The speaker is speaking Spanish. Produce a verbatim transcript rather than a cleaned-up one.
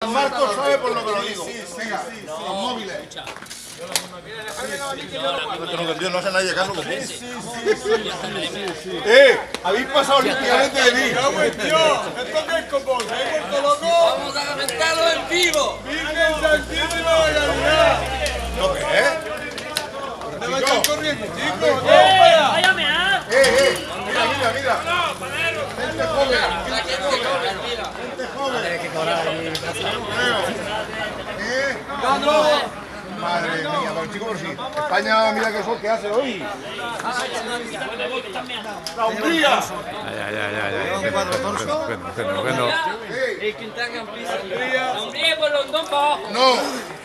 Marco sabe por lo que lo digo. Venga, los móviles. No, no hace nadie caso con vos. ¡Eh! Habéis pasado olímpicamente de mí. ¿Esto qué es con vos? ¿Habéis vuelto loco? ¡Vamos a comentarlo en vivo! ¡Virgen Santísima de Caridad! ¿Lo qué es? ¿Te vas a ir corriendo, chico? ¡Eh! ¡Váyame a! ¡Eh, eh! Mira, mira, mira. Gente joven. Gente joven. Tienes que cobrar ahí. ¿Eh? Madre mía, pero chico, por si España, mira que sol que hace hoy. ¡La Hungría! Ya, ya, ya, ya. ¡Eh, Quintana, Hungría por Londón para abajo! No.